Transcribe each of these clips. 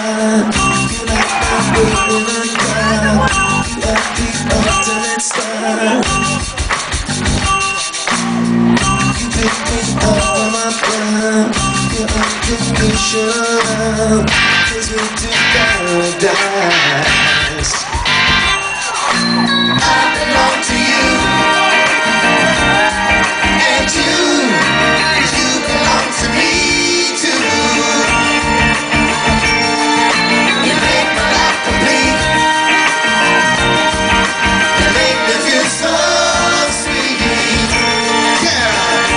start. You like my word in a crowd. You like the ultimate star. You pick me up from my ground. You're unconditional. Takes me to paradise. I belong to you, and you belong to me too. You make my life complete. You make me feel so sweet. Yeah.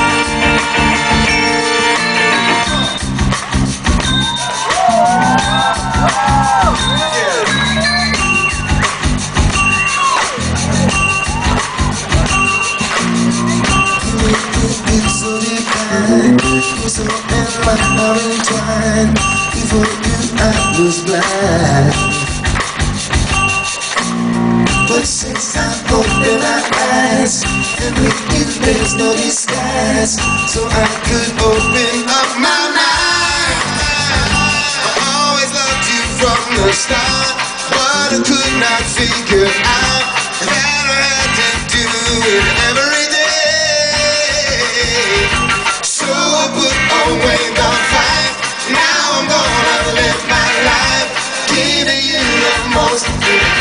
You're so in my heart entwined. Before you I was blind, but since I opened my eyes, and with you there's no disguise, so I could open up my mind. I always loved you from the start, but I could not figure out that I had to do it every day. So I put away the fight. Now I'm gonna live my life, giving you the most.